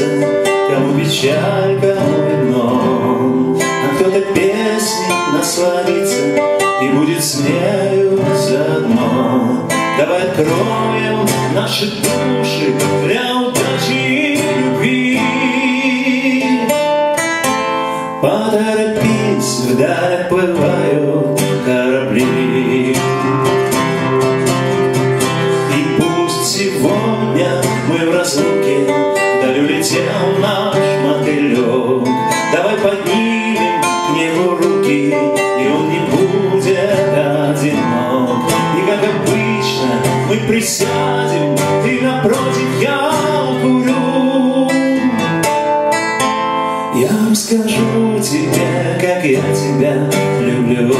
веселиться, кому печаль, кому вино, а кто-то песней насладится и будет с нею заодно. Давай откроем наши души для удачи и любви. Поторопись, вдаль отплывают корабли. И пусть сегодня мы в разлуке, вдаль улетел наш мотылек. Давай поднимем к небу руки, и он не будет одинок. И как обычно мы присядем, ты напротив, я курю. Я расскажу тебе, как я тебя люблю.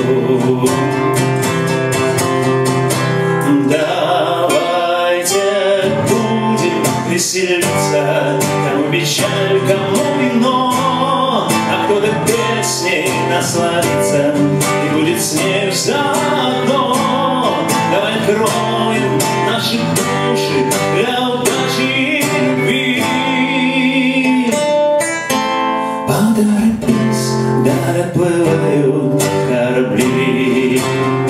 Давайте будем веселиться, кому печаль, кому вино, а кто-то песней насладится и будет с ней заодно. Давай откроем наши души для удачи и любви. Поторопись, вдаль отплывают корабли.